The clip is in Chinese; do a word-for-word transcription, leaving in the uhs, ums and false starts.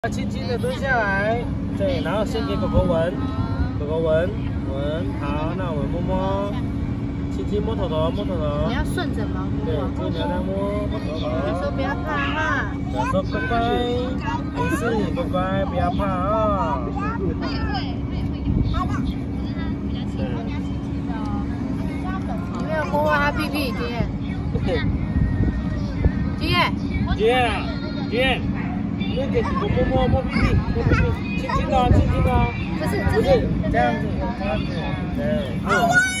轻轻的蹲下来，对，然后先给狗狗闻，狗狗闻闻，好，那我们摸摸，轻轻摸头头，摸头头。 你要顺着毛摸。对， 就你要这样摸摸头头。 说不要怕哈。 要说乖乖，没事，乖乖，不要怕啊。 你没有摸摸它屁屁，今天。今天。 今天，今天。 那个狗摸摸摸屁屁，摸屁屁，轻轻的，轻轻的， 不是， 不是这样子，这样子，对，好。